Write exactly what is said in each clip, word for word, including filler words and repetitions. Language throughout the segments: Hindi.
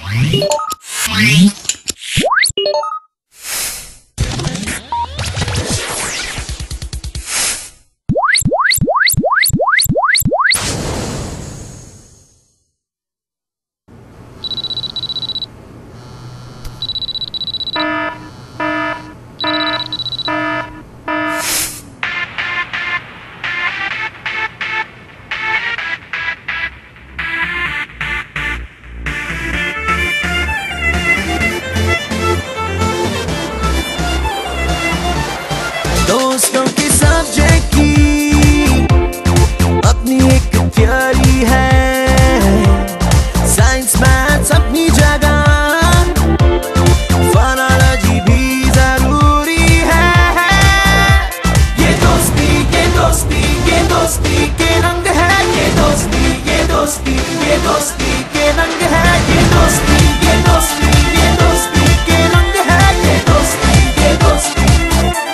दोस्तों के सब्जेक्ट की अपनी एक थ्योरी है, साइंस मैथ्स अपनी जगह, फोनोलॉजी भी जरूरी है। ये दोस्ती ये दोस्ती ये दोस्ती के रंग है, ये दोस्ती ये दोस्ती ये दोस्ती के रंग है, ये दोस्ती ये दोस्ती ये दोस्ती के रंग है, ये दोस्ती ये दोस्ती।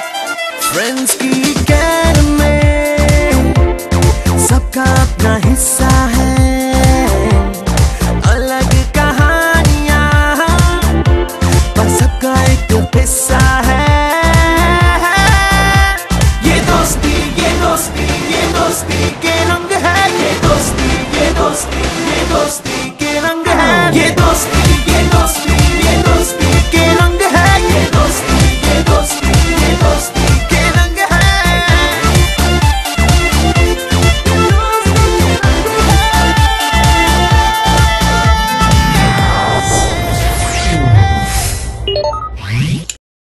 फ्रेंड्स की कैर में सबका अपना हिस्सा